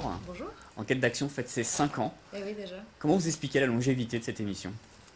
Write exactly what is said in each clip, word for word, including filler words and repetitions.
Bonjour. Enquête d'action fête ses cinq ans. Eh oui, déjà. Comment vous expliquez la longévité de cette émission?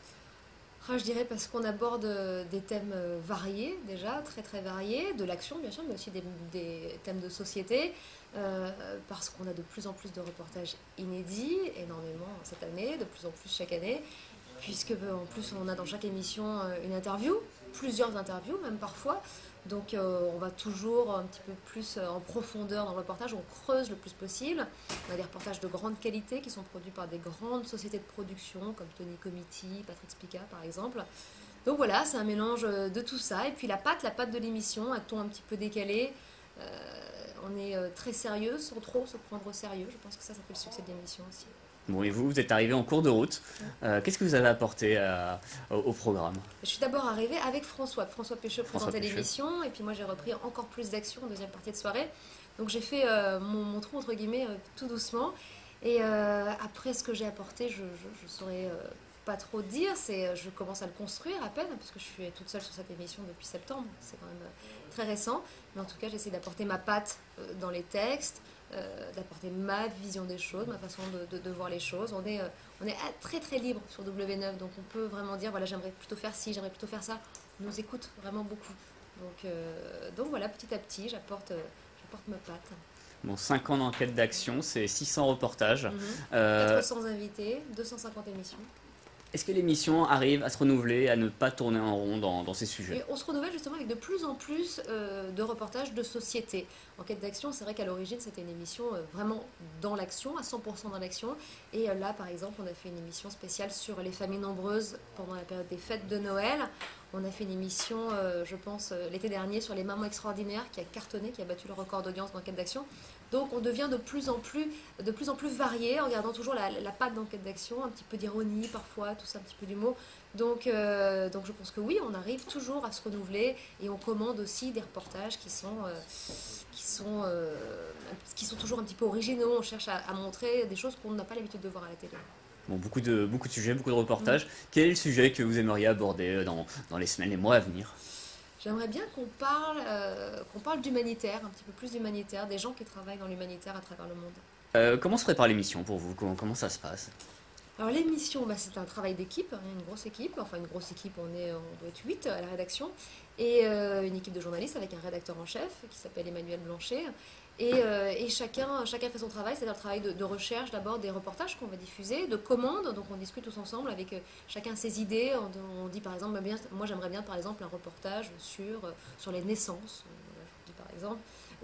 Ah, je dirais parce qu'on aborde euh, des thèmes euh, variés, déjà, très très variés, de l'action bien sûr, mais aussi des, des thèmes de société, euh, parce qu'on a de plus en plus de reportages inédits, énormément cette année, de plus en plus chaque année, puisque euh, en plus on a dans chaque émission euh, une interview, plusieurs interviews même parfois, donc euh, on va toujours un petit peu plus euh, en profondeur dans le reportage, on creuse le plus possible. On a des reportages de grande qualité qui sont produits par des grandes sociétés de production comme Tony Comiti, Patrick Spica par exemple. Donc voilà, c'est un mélange de tout ça. Et puis la patte, la patte de l'émission, un ton un petit peu décalé. Euh, on est euh, très sérieux sans trop se prendre au sérieux. Je pense que ça, ça fait le succès de l'émission aussi. Bon, et vous, vous êtes arrivé en cours de route. Ouais. Euh, Qu'est-ce que vous avez apporté à- au, au programme? Je suis d'abord arrivée avec François. François Pécheux François présentait Pécheux. l'émission et puis moi j'ai repris encore plus d'action en deuxième partie de soirée. Donc j'ai fait euh, mon, mon trou entre guillemets euh, tout doucement. Et euh, après ce que j'ai apporté, je ne saurais euh, pas trop dire. C'est euh, je commence à le construire à peine puisque je suis toute seule sur cette émission depuis septembre. C'est quand même euh, très récent. Mais en tout cas j'essaie d'apporter ma patte euh, dans les textes. Euh, d'apporter ma vision des choses, ma façon de, de, de voir les choses. On est, euh, on est très très libre sur W neuf, donc on peut vraiment dire voilà, j'aimerais plutôt faire ci, j'aimerais plutôt faire ça. On nous écoute vraiment beaucoup. Donc, euh, donc voilà, petit à petit, j'apporte euh, j'apporte ma patte. Bon, cinq ans d'enquête d'action, c'est six cents reportages. Mm-hmm. Euh, quatre cents invités, deux cent cinquante émissions. Est-ce que l'émission arrive à se renouveler, à ne pas tourner en rond dans, dans ces sujets? Et on se renouvelle justement avec de plus en plus euh, de reportages de société. Enquête d'action, c'est vrai qu'à l'origine, c'était une émission euh, vraiment dans l'action, à cent pour cent dans l'action. Et euh, là, par exemple, on a fait une émission spéciale sur les familles nombreuses pendant la période des fêtes de Noël. On a fait une émission, euh, je pense, euh, l'été dernier sur les mamans extraordinaires qui a cartonné, qui a battu le record d'audience d'enquête d'action. Donc on devient de plus en plus, de plus en plus varié en gardant toujours la, la patte d'enquête d'action, un petit peu d'ironie parfois, tout ça, un petit peu d'humour. Donc, euh, donc je pense que oui, on arrive toujours à se renouveler et on commande aussi des reportages qui sont, euh, qui sont, euh, qui sont toujours un petit peu originaux. On cherche à, à montrer des choses qu'on n'a pas l'habitude de voir à la télé. Bon, beaucoup de, beaucoup de sujets, beaucoup de reportages. Mm. Quel est le sujet que vous aimeriez aborder dans, dans les semaines, les mois à venir? J'aimerais bien qu'on parle, euh, qu'on parle d'humanitaire, un petit peu plus d'humanitaire, des gens qui travaillent dans l'humanitaire à travers le monde. Euh, comment se prépare l'émission pour vous? Comment, comment ça se passe? Alors l'émission, bah, c'est un travail d'équipe, hein, une grosse équipe, enfin une grosse équipe, on, est, on doit être huit à la rédaction, et euh, une équipe de journalistes avec un rédacteur en chef qui s'appelle Emmanuel Blanchet, et, euh, et chacun, chacun fait son travail, c'est-à-dire le travail de, de recherche d'abord des reportages qu'on va diffuser, de commandes, donc on discute tous ensemble avec euh, chacun ses idées, on, on dit par exemple, bien, moi j'aimerais bien par exemple un reportage sur, euh, sur les naissances, voilà, je vous dis par exemple,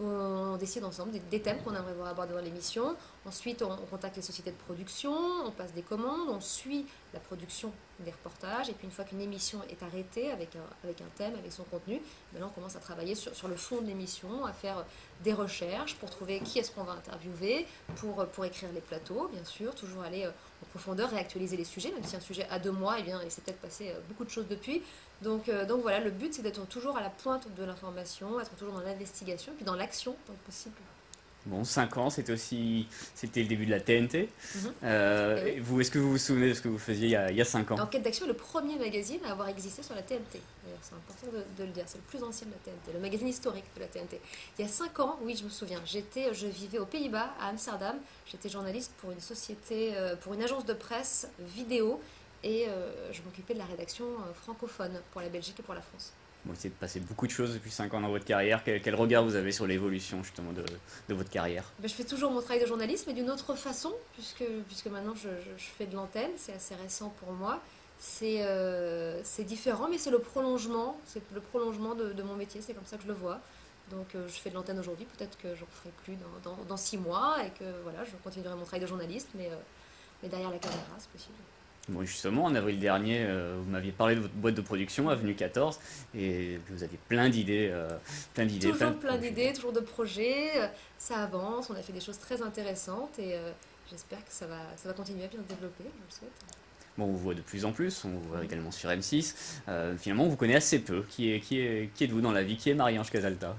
on décide ensemble des, des thèmes qu'on aimerait voir aborder dans l'émission. Ensuite, on, on contacte les sociétés de production, on passe des commandes, on suit la production des reportages. Et puis, une fois qu'une émission est arrêtée avec un, avec un thème, avec son contenu, maintenant on commence à travailler sur, sur le fond de l'émission, à faire des recherches pour trouver qui est-ce qu'on va interviewer, pour, pour écrire les plateaux, bien sûr, toujours aller en profondeur, réactualiser les sujets, même si un sujet a deux mois, eh bien, il s'est peut-être passé beaucoup de choses depuis. Donc, euh, donc voilà, le but c'est d'être toujours à la pointe de l'information, être toujours dans l'investigation, puis dans l'action, tant que possible. Bon, cinq ans, c'était aussi, c'était le début de la T N T. Mm-hmm. Euh, Et oui. vous, est-ce que vous vous souvenez de ce que vous faisiez il y a, il y a cinq ans? L'Enquête d'action est le premier magazine à avoir existé sur la T N T. D'ailleurs, c'est important de, de le dire, c'est le plus ancien de la T N T, le magazine historique de la T N T. Il y a cinq ans, oui, je me souviens, j'étais, je vivais aux Pays-Bas, à Amsterdam. J'étais journaliste pour une société, pour une agence de presse vidéo, et euh, je m'occupais de la rédaction francophone pour la Belgique et pour la France. Bon, il s'est passé beaucoup de choses depuis cinq ans dans votre carrière. Quel, quel regard vous avez sur l'évolution justement de, de votre carrière? Ben, je fais toujours mon travail de journaliste, mais d'une autre façon, puisque, puisque maintenant je, je, je fais de l'antenne, c'est assez récent pour moi. C'est euh, différent, mais c'est le prolongement, c'est le prolongement de, de mon métier, c'est comme ça que je le vois. Donc euh, je fais de l'antenne aujourd'hui, peut-être que j'en ferai plus dans, dans, dans six mois, et que voilà, je continuerai mon travail de journaliste, mais, euh, mais derrière la caméra, c'est possible. Bon, justement, en avril dernier, euh, vous m'aviez parlé de votre boîte de production, Avenue quatorze, et vous aviez plein d'idées. Euh, plein d'idées, toujours plein plein d'idées, toujours de projets, euh, ça avance, on a fait des choses très intéressantes, et euh, j'espère que ça va, ça va continuer à bien se développer, je le souhaite. Bon, on vous voit de plus en plus, on vous voit également sur M six. Euh, finalement, on vous connaît assez peu. Qui, est, qui, est, qui êtes-vous dans la vie? Qui est Marie-Ange Casalta?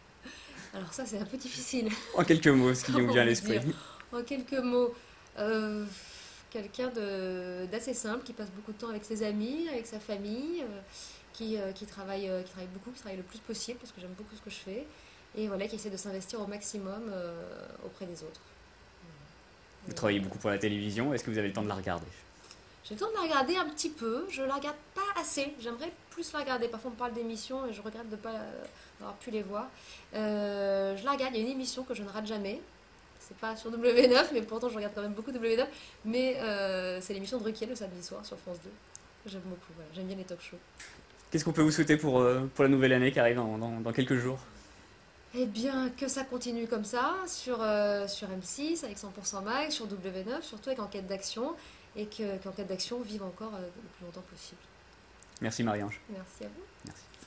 Alors ça, c'est un peu difficile. En quelques mots, ce qui nous vient à l'esprit. En quelques mots, euh, quelqu'un d'assez simple, qui passe beaucoup de temps avec ses amis, avec sa famille, euh, qui, euh, qui, travaille, euh, qui travaille beaucoup, qui travaille le plus possible, parce que j'aime beaucoup ce que je fais, et voilà, qui essaie de s'investir au maximum euh, auprès des autres. Vous Et, travaillez euh, beaucoup pour la télévision, est-ce que vous avez le temps de la regarder? J'ai le temps de la regarder un petit peu, je la regarde pas assez, j'aimerais plus la regarder. Parfois on me parle d'émissions et je regrette de ne pas euh, avoir pu les voir. Euh, je la regarde, il y a une émission que je ne rate jamais. C'est pas sur W neuf, mais pourtant je regarde quand même beaucoup W neuf. Mais euh, c'est l'émission de Ruquier le samedi soir sur France deux. J'aime beaucoup, voilà. J'aime bien les talk shows. Qu'est-ce qu'on peut vous souhaiter pour, euh, pour la nouvelle année qui arrive dans, dans- dans quelques jours? Eh bien, que ça continue comme ça, sur, euh, sur M six, avec cent pour cent Mag, sur W neuf, surtout avec Enquête d'Action, et que, qu'Enquête d'Action vive encore euh, le plus longtemps possible. Merci Marie-Ange. Merci à vous. Merci.